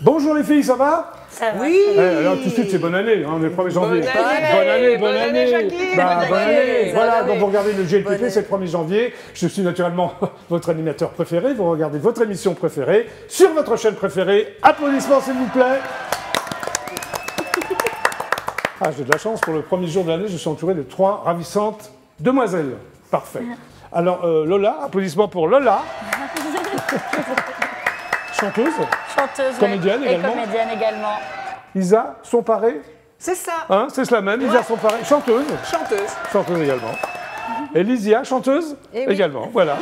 Bonjour les filles, ça va? Ça va. Oui. Alors tout de suite c'est bonne année, hein, on est le 1er janvier. Bonne année, Jacqueline. Bonne année. Voilà, Bonne donc vous année. regardez le GLPP, c'est le 1er janvier. Je suis naturellement votre animateur préféré, vous regardez votre émission préférée sur votre chaîne préférée. Applaudissements s'il vous plaît. Ah, j'ai de la chance, pour le premier jour de l'année, je suis entouré de 3 ravissantes demoiselles. Parfait. Alors Lola, applaudissements pour Lola. Chanteuse. Chanteuse, Comédienne ouais, également. Et comédienne également. Isa, son paré. C'est ça. Hein, c'est cela même, Isa, son paré. Chanteuse. Chanteuse. Chanteuse également. Et Lysia, chanteuse Eh oui. également. Voilà.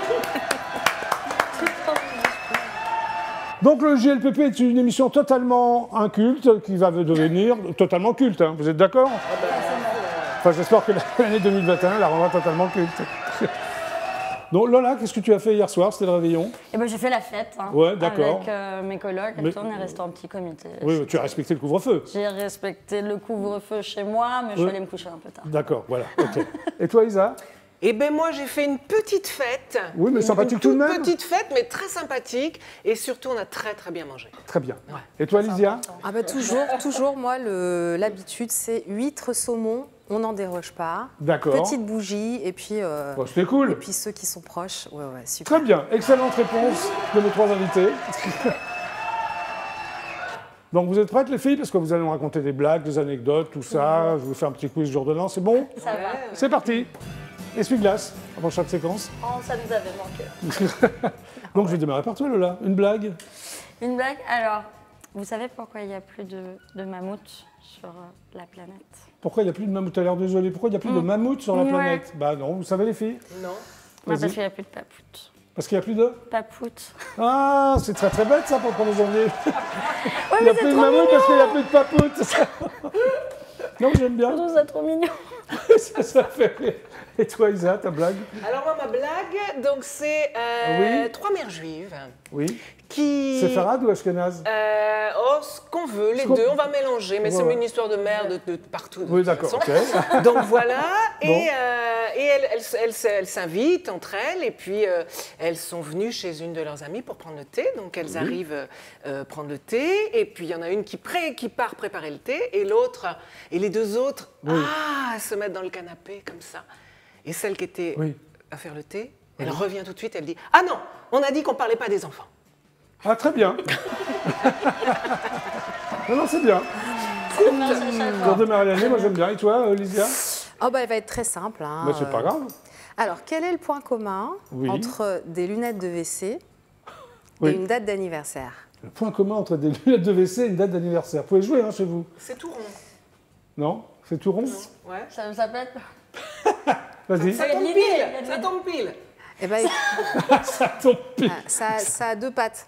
Donc le JLPP est une émission totalement inculte qui va devenir totalement culte. Hein. Vous êtes d'accord? Enfin, j'espère que l'année 2021 la rendra totalement culte. Donc Lola, qu'est-ce que tu as fait hier soir? C'était le réveillon? Et ben j'ai fait la fête. Hein, Ouais, d'accord. avec mes colocs. Mais- On est resté en petit comité. Oui, tu as respecté le couvre-feu. J'ai respecté le couvre-feu chez moi, mais je suis allée me coucher un peu tard. D'accord, voilà. Ok. Et toi, Isa? Eh bien, moi, j'ai fait une petite fête. Oui, mais sympathique tout de même. Une petite fête, mais très sympathique. Et surtout, on a très, très bien mangé. Très bien. Et toi, Lysia? Ah bah toujours, moi, l'habitude, c'est huîtres, saumon, on n'en déroge pas. D'accord. Petite bougie, et puis, Bon, c'était cool. et puis ceux qui sont proches, ouais, super. Très bien, excellente réponse de nos 3 invités. Donc vous êtes prêtes les filles? Parce que vous allez nous raconter des blagues, des anecdotes, tout ça. Je vous fais un petit quiz jour de l'an, c'est bon? Ça va. C'est parti. Essuie-glace avant chaque séquence. Oh, ça nous avait manqué. Donc je vais démarrer par toi Lola. Une blague? Une blague. Alors, vous savez pourquoi il n'y a plus de mammouths sur la planète? Pourquoi il n'y a plus de mammouth? T'as l'air désolé. Pourquoi il n'y a plus de mammouth sur la Ouais. planète? Bah non, vous savez les filles? Non. Non, Vas-y. parce qu'il n'y a plus de papoutes. Parce qu'il n'y a plus de... Papoutes. Ah, c'est très très bête ça pour le 1er janvier. Ouais, Il n'y a mais plus c'est de trop mammouth mignon. parce qu'il n'y a plus de papoute. Non, j'aime bien. Je trouve ça trop mignon. Ça fait rire. Et toi Isa, ta blague? Alors, moi, ma blague, donc, c'est Oui. 3 mères juives Oui. qui... C'est Farad ou Ashkenaz? Oh, ce qu'on veut, les Ce qu'on- deux, on va mélanger. Mais c'est Voilà. une histoire de mère de partout. de Oui, toute d'accord. façon. Ok. Donc voilà, Bon. et elles s'invitent entre elles, et puis elles sont venues chez une de leurs amies pour prendre le thé. Donc elles arrivent prendre le thé, et puis il y en a une qui part préparer le thé, et les deux autres, se mettent dans le canapé comme ça. Et celle qui était Oui. à faire le thé, elle revient tout de suite, elle dit « Ah non, on a dit qu'on parlait pas des enfants ». Ah, très bien. Non, c'est bien. Pour démarrer l'année, moi j'aime bien. Et toi, Lysia? Oh bah, elle va être très simple. Hein, Bah, c'est pas grave. Alors, quel est le point commun Oui. entre des lunettes de WC Oui. et une date d'anniversaire? Le point commun entre des lunettes de WC et une date d'anniversaire. Vous pouvez jouer hein, chez vous? C'est tout rond. Non? C'est tout rond? Ouais. Ça peut être... Vas-y. Ça tombe l'idée, pile, il y a de ça l'idée. tombe pile. Eh ben, Ça tombe pile. ça a 2 pattes.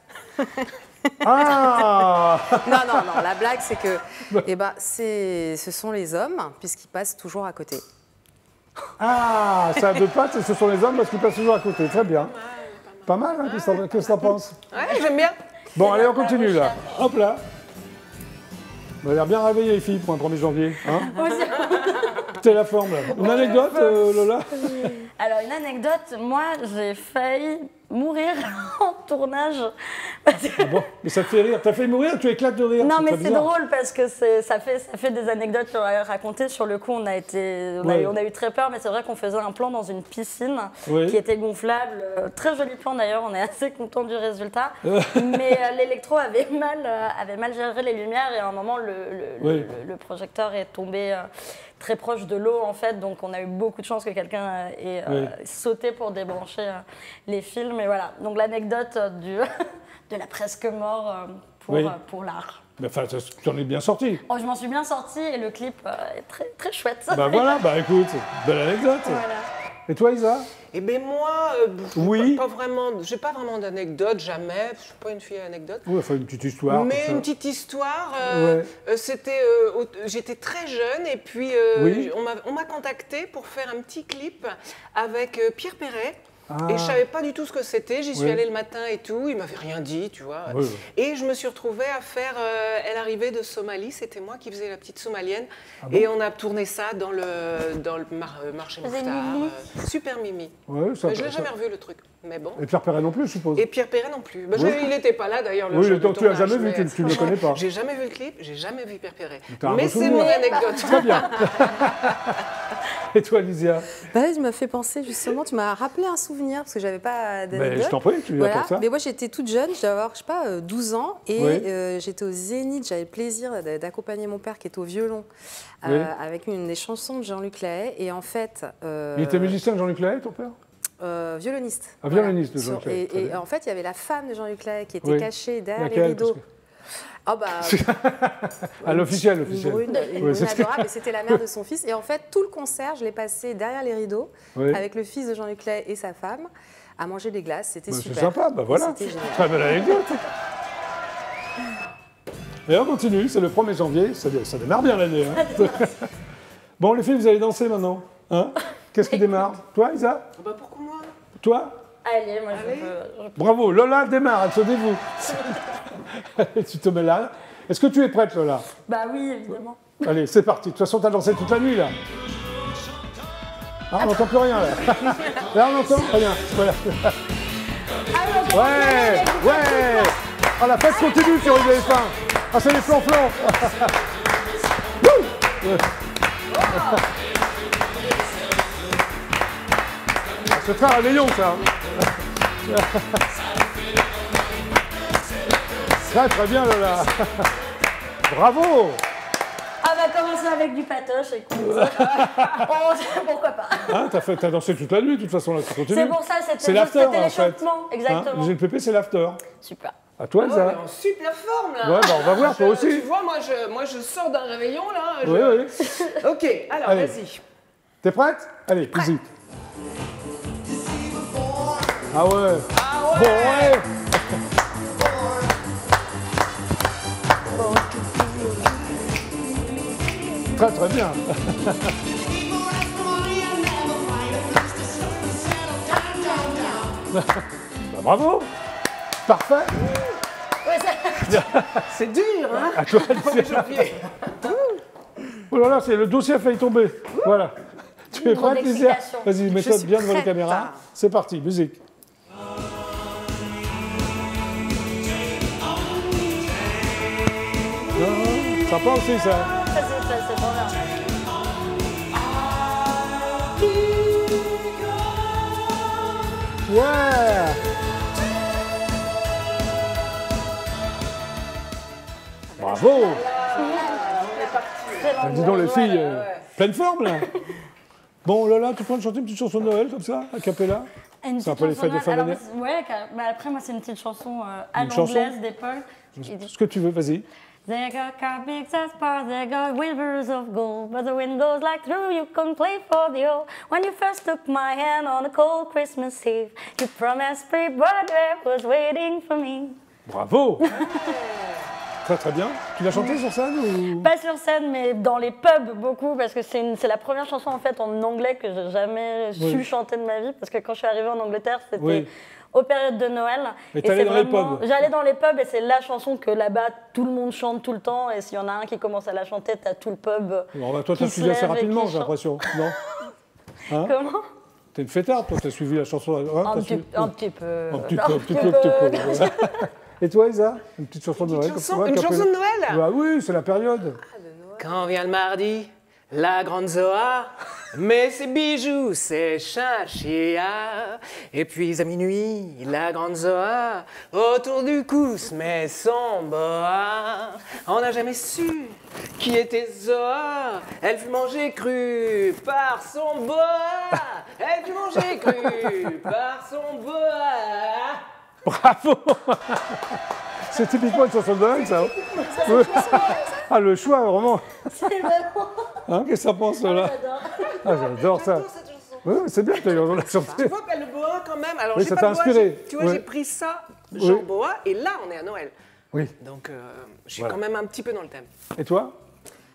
Ah! Non, la blague, c'est que eh ben, ce sont les hommes, puisqu'ils passent toujours à côté. Ah! Ça a 2 pattes et ce sont les hommes parce qu'ils passent toujours à côté. Très bien. Pas mal, hein? Qu'est-ce que t'en penses? Ouais, j'aime bien. Bon, allez, on continue là. Hop là. Vous avez l'air bien réveillés, les filles, pour un 1er janvier. Hein? T'es la forme là. Une anecdote, Lola? Alors, une anecdote, moi, j'ai failli mourir en tournage. Parce que- Ah bon, mais ça te fait rire. T'as fait mourir, tu éclates de rire. Non, mais très c'est bizarre. drôle parce que ça fait des anecdotes qu'on a racontées. Sur le coup, on a eu très peur, mais c'est vrai qu'on faisait un plan dans une piscine Oui. qui était gonflable. Très joli plan d'ailleurs, on est assez content du résultat. Mais l'électro avait mal géré les lumières et à un moment, Oui. le projecteur est tombé très proche de l'eau en fait, donc on a eu beaucoup de chance que quelqu'un ait Oui. sauté pour débrancher les fils. Mais voilà, donc l'anecdote de la presque mort Oui. pour l'art. Mais enfin, tu en es bien sorti. Oh, je m'en suis bien sortie et le clip est très, très chouette. Bah voilà, bah écoute, belle anecdote. Voilà. Et toi, Isa? Eh bien, moi, Oui. pas vraiment, j'ai pas vraiment d'anecdote, jamais. Je suis pas une fille à anecdote. Oui, enfin une petite histoire. Mais comme ça. une petite histoire, Ouais. j'étais très jeune et puis Oui. on m'a contacté pour faire un petit clip avec Pierre Perret. Et je savais pas du tout ce que c'était. J'y suis Oui. allée le matin et tout. Il m'avait rien dit, tu vois. Oui, oui. Et je me suis retrouvée à faire. Elle arrivait de Somalie. C'était moi qui faisais la petite somalienne. Ah bon Et on a tourné ça dans le marché Vous avez Mouffetard. Mimi Super Mimi. Ouais, ça, Mais je l'ai ça- jamais revu le truc. Mais bon. Et Pierre Perret non plus, je suppose. Et Pierre Perret non plus. Bah, Oui. il n'était pas là d'ailleurs. Le Oui, jour donc du tu l'as tournage, jamais vu, mais tu ne le connais pas. J'ai jamais vu le clip, j'ai jamais vu Pierre Perret. t'as un Mais bon c'est souvenir. mon anecdote. Très bien. Et toi, Lysia? Bah, tu m'as fait penser justement, tu m'as rappelé un souvenir parce que j'avais pas d'anecdote. Mais je t'en prie, tu viens pour ça. Mais moi j'étais toute jeune, je devais avoir, je sais pas, 12 ans et Oui. j'étais au Zénith, j'avais le plaisir d'accompagner mon père qui était au violon Oui. avec une des chansons de Jean-Luc Lahaye et en fait... Il était musicien, Jean-Luc Lahaye, ton père? Violoniste. Ah, violoniste de Jean-Luc Lahaye, très Et bien. en fait, il y avait la femme de Jean-Luc Lahaye qui était Oui. cachée derrière les Laquelle? rideaux. Ah bah, À l'officiel, une l'officiel. brune, Oui, brune c'est ce que- adorable, et c'était la mère de son fils. Et en fait, tout le concert, je l'ai passé derrière les rideaux, Oui. avec le fils de Jean-Luc Lahaye et sa femme, à manger des glaces. C'était Bah, super. c'est sympa, bah voilà. C'était génial. Très belle anecdote. Et on continue, c'est le 1er janvier, ça démarre bien l'année. Hein. Bon, les filles, vous allez danser maintenant. Hein? Qu'est-ce qui démarre? Toi, Isa? Bah pourquoi moi? Toi? Allez, moi Allez. je peux. Bravo, Lola démarre, elle se dévoue. Allez, tu te mets là. Est-ce que tu es prête, Lola? Bah oui, évidemment. Allez, c'est parti. De toute façon, tu as dansé toute la nuit, là. Ah, on n'entend plus rien, là. Là, on n'entend rien. Voilà. Ouais, ouais. Ah, la fête continue sur UDF1. Ah, c'est les flancs-flancs. Wouh. Ah, c'est très réveillon, ça. Très, très bien, Lola. Bravo. On va commencer avec du patoche, écoute. Pourquoi pas? Hein, t'as dansé toute la nuit, de toute façon, là, tu continues. C'est pour ça, C'est c'était l'after, juste en fait. l'échauffement. Exactement. Hein, le GLPP, c'est l'after. Super. À toi, Oh, Elsa. elle est en super forme là. Ouais, bah, on va voir, toi aussi. Tu vois, moi je sors d'un réveillon là. Oui, oui. Ok, alors Allez. vas-y. T'es prête? Allez, musique. Ah ouais. Ah ouais. Bon, ouais. Très, très bien. Bah, bravo. Parfait. Ouais, ça- C'est dur, hein? À toi, 1er janvier. Oh là là, c'est le dossier a failli tomber. Voilà. Tu es Grande prête, Lysia? excitation. Vas-y, mets-toi suis bien devant les prête. caméras. C'est parti, musique. Ah, sympa aussi, ça. c'est trop bien. Ouais. Bravo. Très Ah, long. dis donc, les filles, ouais. pleine forme, là. Bon, Lola, tu prends de chanter une petite chanson de Noël, comme ça, a cappella? Une C'est un petite peu les chanson fêtes de fin alors, d'année. ouais, bah après, moi, c'est une petite chanson à Une chanson l'anglaise des Paul. qui dit Ce que tu veux, vas-y. They got car big as bars, they got rivers of gold, but the wind goes like through, you can play for the old. When you first took my hand on a cold Christmas Eve, you promised free brother was waiting for me. Bravo. Très, très bien. Tu l'as chanté sur scène ou... Pas sur scène, mais dans les pubs beaucoup, parce que c'est la première chanson en fait en anglais que j'ai jamais Oui. su chanter de ma vie, parce que quand je suis arrivée en Angleterre, c'était Oui. aux périodes de Noël. Et t'allais c'est dans les vraiment- pubs. J'allais dans les pubs et c'est la chanson que là-bas tout le monde chante tout le temps, et s'il y en a un qui commence à la chanter, t'as tout le pub. Bon, bah, toi, qui t'as se suivi assez lève et qui rapidement, j'ai chante. l'impression. Non? Hein? Comment? T'es une fêtarde, toi, t'as suivi la chanson. Hein, Un t'as petit, suivi- un petit peu. Un petit peu, un petit peu, un petit peu. Voilà. Et toi, Isa? Une petite chanson de Noël comme ça, Une a cappella? chanson de Noël? Bah oui, c'est la période. Quand vient le mardi, la grande Zoa met ses bijoux, ses chachia. Et puis à minuit, la grande Zoa, autour du cou, se met son boa. On n'a jamais su qui était Zoa. Elle fut mangée crue par son boa. Elle fut mangée crue par son boa. Bravo. C'est typiquement une chanson de Noël, ça. Oui. Ah, le choix, vraiment. C'est vraiment. Hein, qu'est-ce que ça pense, là? J'adore. Ah, j'adore ça. J'adore cette chanson. Oui, c'est bien que tu aies raison de la Tu chanter. vois, le boa quand même. Alors, Oui, j'ai ça pas t'a le boa, inspiré. tu vois, Oui. j'ai pris ça, genre Oui. boa, et là, on est à Noël. Oui. Donc, je suis Voilà. quand même un petit peu dans le thème. Et toi?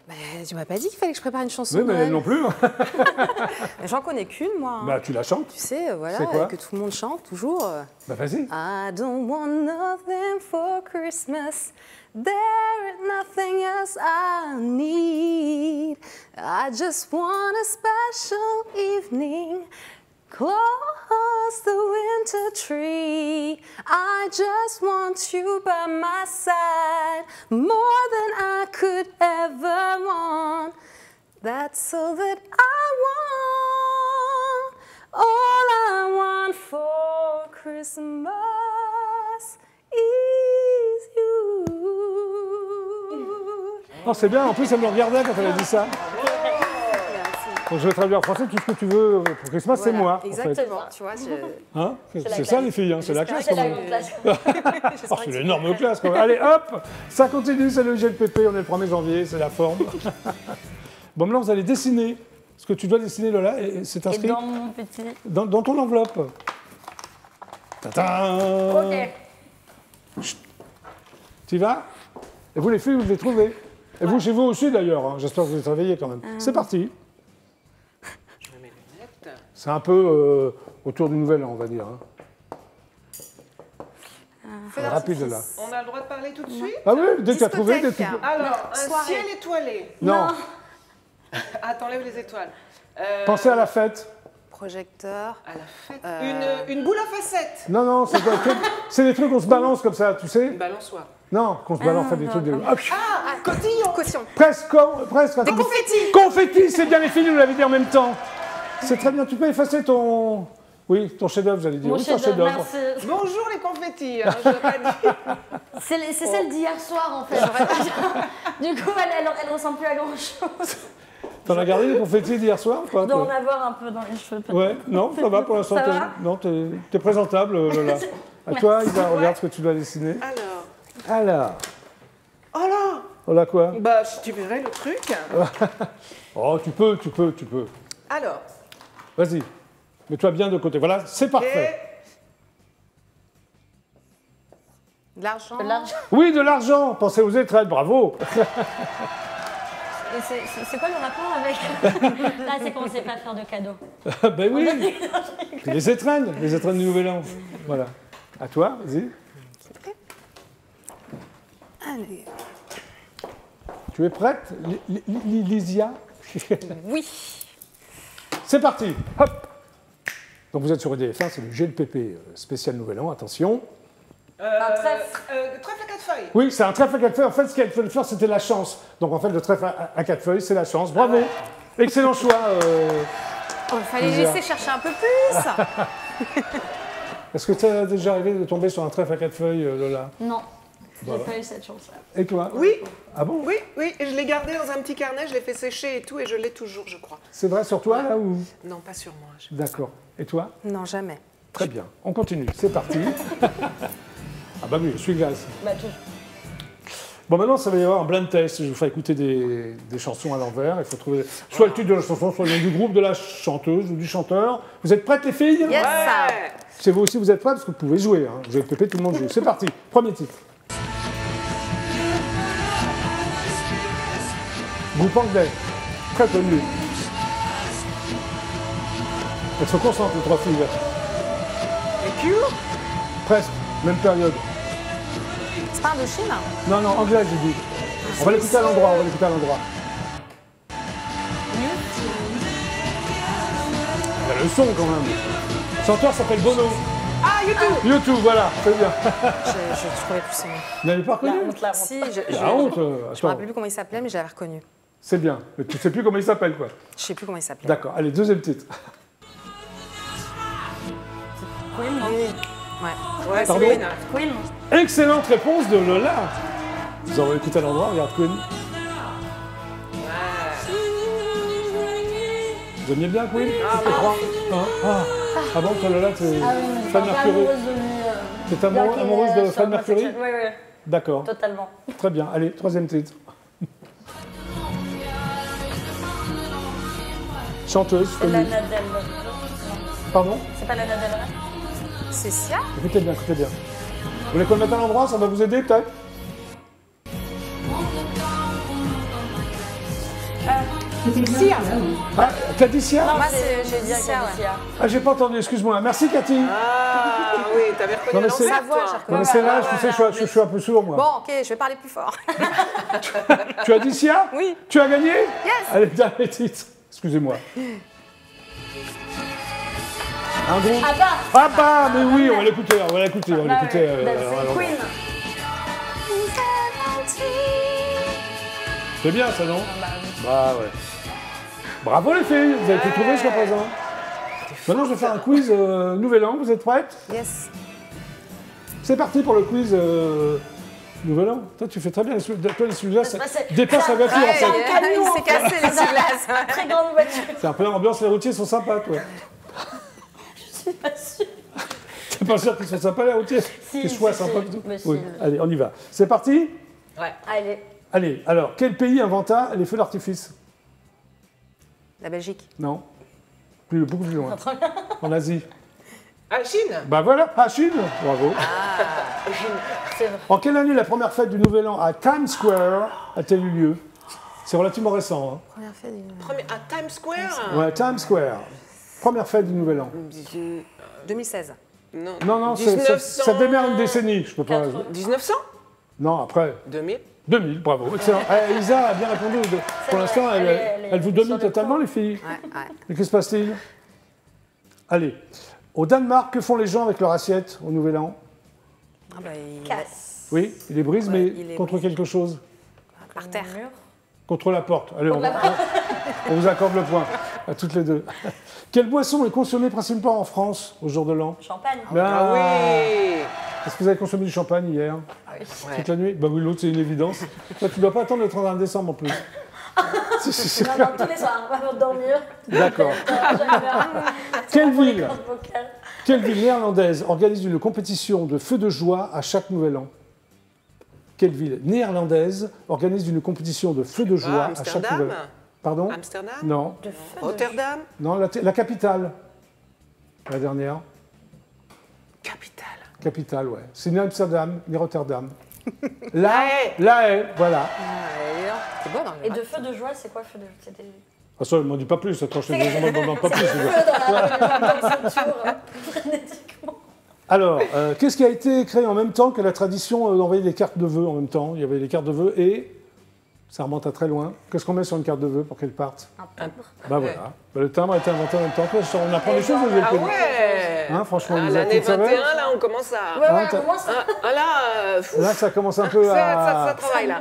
Bah, tu m'as pas dit qu'il fallait que je prépare une chanson. Oui, mais Noël. non plus. J'en connais qu'une, moi. Hein. Bah, tu la chantes. Tu sais, voilà, C'est quoi que tout le monde chante toujours. Bah, vas-y. I don't want nothing for Christmas. There is nothing else I need. I just want a special evening. Close the winter tree. I just want you by my side. More than I could ever want. That's all that I want. All I want for Christmas is you. Oh, c'est bien. En plus, elle me regardait quand elle a dit ça. Donc, je vais traduire en français. Tout ce que tu veux pour Christmas, c'est Voilà, moi. En fait. exactement, tu vois. Hein, c'est la ça, classe. les filles. Hein, c'est la classe. C'est quand la même. grande classe. Oh, c'est une énorme classe. Quand même. Allez, hop. Ça continue. C'est le GLPP. On est le 1er janvier. C'est la forme. Bon, maintenant, vous allez dessiner ce que tu dois dessiner, Lola. Et c'est Et inscrit dans mon petit... dans ton enveloppe. Ta-ta. Ok. Tu y vas? Et vous, les filles, vous devez trouver. Et vous, chez vous aussi, d'ailleurs. Hein. J'espère que vous êtes réveillés quand même. C'est parti. Je mets mes lunettes. C'est un peu autour du nouvel an, on va dire. Hein. C'est rapide, là. On a le droit de parler tout de suite? Ah oui, dès que tu as trouvé... Discothèque. dès que tu- Alors, un Soirée. ciel étoilé. Non, Ah, t'enlèves les étoiles. pensez à la fête. Projecteur. À la fête. Une boule à facettes. Non, non, c'est quoi, c'est des trucs qu'on se balance comme ça, tu sais? Une balançoire. Non, qu'on se balance, fait des trucs de... Hop, Ah, cotillon. Caution. presque, presque. Des confettis. Confettis, c'est bien, les filles, vous l'avez dit en même temps. C'est très bien, tu peux effacer ton... Oui, ton chef-d'œuvre, j'allais dire. Mon Oui, ton chef-d'œuvre, chef-d'œuvre. merci. Bonjour les confettis. Hein, je l'ai pas dit. C'est celle d'hier soir, en fait. Du coup, elle ressemble plus à grand-chose. T'en as gardé des confettis d'hier soir ou pas? Je dois en toi avoir un peu dans les cheveux. peut-être. Ouais, non, ça va pour l'instant. Ça t'es- va Non, t'es présentable, Lola. À toi, Isa, regarde ce que tu dois dessiner. Alors, Oh là. oh là quoi? Bah, si tu verrais le truc. Oh, tu peux. Alors, Vas-y, mets-toi bien de côté. Voilà, c'est parfait. De l'argent. De l'argent. Oui, de l'argent. Pensez aux étrennes, bravo. Et c'est quoi le rapport avec... Là, c'est qu'on ne sait pas faire de cadeaux. Ben oui, les étrennes du Nouvel An. Voilà. À toi, vas-y. Allez. Tu es prête, Lysia? Oui. C'est parti. Hop. Donc vous êtes sur EDF1, c'est le GLPP spécial Nouvel An. Attention. Un trèfle. Trèfle à 4 feuilles. Oui, c'est un trèfle à 4 feuilles. En fait, ce qu'il fallait faire, c'était la chance. Donc en fait, le trèfle à 4 feuilles, c'est la chance. Bravo. Excellent choix. Oh, il fallait Lisa. laisser chercher un peu plus. Est-ce que ça a déjà arrivé de tomber sur un trèfle à 4 feuilles, Lola? Non, Voilà. j'ai pas eu cette chance-là. Et toi? Oui. Ah bon? Oui, et je l'ai gardé dans un petit carnet, je l'ai fait sécher et tout, et je l'ai toujours, je crois. C'est vrai sur toi, là, ou? Non, pas sur moi. D'accord. Et toi? Non, jamais. Très bien. On continue. C'est parti. Ah bah oui, je suis glace. Bah, tu... Bon, maintenant, ça va y avoir un blind test. Je vais vous faire écouter des chansons à l'envers. Il faut trouver soit le titre de la chanson, soit le nom du groupe, de la chanteuse ou du chanteur. Vous êtes prêtes, les filles? Yes. Ouais. C'est vous aussi, vous êtes prêts? Parce que vous pouvez jouer. Hein. Vous êtes pépé, tout le monde joue. C'est parti. Premier titre. Groupe anglais. Très connu. Elles se concentrent, les trois filles. Et Cure. Presque. Même période. C'est pas Indochine? Non, non, anglais, j'ai dit. On va l'écouter à l'endroit, Il y a le son quand même. Le chanteur s'appelle Bono. Ah, YouTube. YouTube, voilà, c'est bien. Je trouvais plus son nom. Vous n'avez pas reconnu? La honte, la honte. Si, La honte, je me attends, rappelle plus comment il s'appelait, mais je l'avais reconnu. c'est bien. Mais tu sais plus comment il s'appelle, quoi. Je sais plus comment il s'appelait. D'accord, allez, deuxième titre. Queen, non Ouais. Ouais, c'est Pardon. Queen. Queen. Excellente réponse de Lola. Vous en écouté à l'endroit, regarde Queen. Vous aimiez bien Queen? Ah, Je crois. Hein? Ah bon, toi Lola, t'es Ah oui, mais je Fred suis un peu Mercury. amoureuse de lui. T'es amoureuse de Fred Mercury? Oui, oui, D'accord, totalement. très bien. Allez, troisième titre. Chanteuse, C'est connue. Lana Del Rey. Pardon? C'est pas Lana Del Rey? C'est Sia? Écoutez bien, écoutez bien. Vous voulez qu'on le mette à l'endroit? Ça va vous aider peut-être? Sia. Ah, t'as dit Sia? Moi, j'ai dit Sia, ouais. Ah, j'ai pas entendu, excuse-moi. Merci, Cathy. Ah oui, t'avais reconnu Non, mais l'ancêtre, c'est- toi. Non, mais c'est là, tu sais, je suis un peu sourd, moi. Bon, ok, je vais parler plus fort. Tu as dit Sia? Oui. Tu as gagné? Yes. Allez, dernier titre. Excusez-moi. Un groupe. Ah bah, mais oui, on va l'écouter, on va l'écouter, on va l'écouter. C'est Queen. C'est bien ça, non? Bah ouais. Bravo les filles, vous avez tout trouvé jusqu'à présent. Maintenant, je vais faire un quiz Nouvel An, vous êtes prêtes? Yes. C'est parti pour le quiz Nouvel An. Toi, tu fais très bien. Toi, les celui-là, ça dépasse la voiture en fait. Il s'est cassé les glaces. Très grande voiture. C'est un peu l'ambiance, les routiers sont sympas, toi. Je suis pas sûre. T'es pas sûr qu'ils sont sympas, les routiers? Si, Qu'ils soient si, sympas si. du tout. Mais si. Oui. Allez, on y va. C'est parti? Ouais. Allez. Allez, alors, quel pays inventa les feux d'artifice? La Belgique. Non. Beaucoup plus loin. En Asie. Ah, Chine. Bah voilà, ah, Chine. Bravo. C'est vrai. En quelle année la première fête du Nouvel An à Times Square a-t-elle eu lieu? C'est relativement récent. Première fête du... À Times Square. Hein. Ouais, Times Square. Première fête du Nouvel An. 2016. Non, Non, 1900... ça démarre une décennie. Je peux pas. 1900. Non, après. 2000. 2000, bravo. Excellent. Isa a bien répondu. Pour l'instant, elle vous domine totalement, les filles. Ouais. Et que se passe-t-il? Allez. Au Danemark, que font les gens avec leur assiette au Nouvel An? Ah bah, il... Casse. Oui, ils les brisent, Ouais, mais il les contre brise. quelque chose. Par terre. Contre la porte. Allez, on vous accorde le point. À toutes les deux. Quelle boisson est consommée principalement en France au jour de l'an? Champagne. Ah oui. Est-ce que vous avez consommé du champagne hier? Toute la nuit? Bah oui, l'autre, c'est une évidence. Toi, tu ne dois pas attendre le 31 décembre en plus. Si. Non, tous les soirs, avant de dormir. D'accord. Quelle ville néerlandaise organise une compétition de feux de joie à chaque Nouvel An? Quelle ville néerlandaise organise une compétition de feux de joie à chaque Amsterdam. Nouvel An? Pardon? Amsterdam. Non. De feu. Rotterdam. Non, la capitale. La dernière. Capitale, ouais. C'est ni Amsterdam, ni Rotterdam. La Haye, voilà. C'est bon, Et de feu de joie, c'est quoi feu de joie? C'était Ah, ça, ne m'en dis pas plus. Quand je te dis, je ne m'en demande pas plus. frénétiquement. Alors, qu'est-ce qui a été créé en même temps que la tradition d'envoyer des cartes de vœux en même temps? Il y avait les cartes de vœux et ça remonte à très loin. Qu'est-ce qu'on met sur une carte de vœux pour qu'elle parte? Un timbre. Bah voilà. Bah, le timbre a été inventé en même temps. On apprend des choses. Ah ouais. Hein, franchement, Ah, vous avez l'année tout savez. 21, là, on commence à... Ouais, Ah, t'as- au moins ça. Là, ça commence un peu à... Ça travaille, là.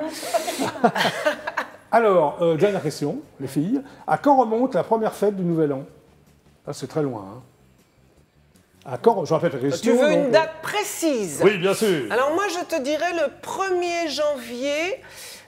Alors, dernière question, les filles. À quand remonte la première fête du Nouvel An? Ah, c'est très loin. Hein. À quand... Je répète la question. Tu veux donc, une date précise? Oui, bien sûr. Alors moi, je te dirais le 1er janvier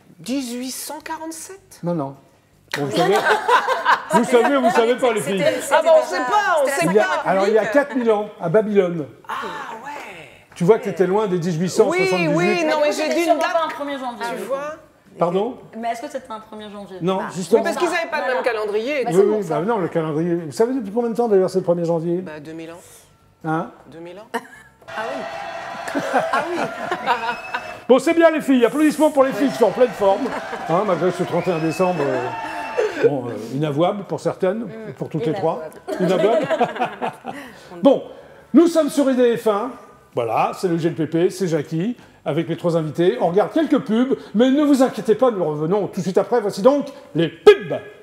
1847. Non. Bon, vous savez pas, les filles. Ah bon, on sait pas, on sait Il y a- pas. alors, il y a 4000 ans, à Babylone. Ah ouais. Tu vois que tu étais loin des 1878. Oui, non, mais j'ai C'était dit une sûrement date. pas un 1er janvier. Tu vois? Pardon? Mais est-ce que c'était un 1er janvier? Non, Oui, justement. parce qu'ils n'avaient pas le même calendrier. Bah, Oui, c'est bon, oui, ça. bah non, le calendrier. Vous savez depuis combien de temps d'ailleurs c'est le 1er janvier? Bah 2000 ans. Hein? 2000 ans. Bon, c'est bien les filles. Applaudissements pour les filles qui sont en pleine forme. Hein, malgré ce 31 décembre, inavouable pour certaines, pour toutes les trois. Inavouable. Bon, nous sommes sur IDF1. Voilà, c'est le GLPP, c'est Jackie, avec les trois invités. On regarde quelques pubs, mais ne vous inquiétez pas, nous revenons tout de suite après. Voici donc les pubs.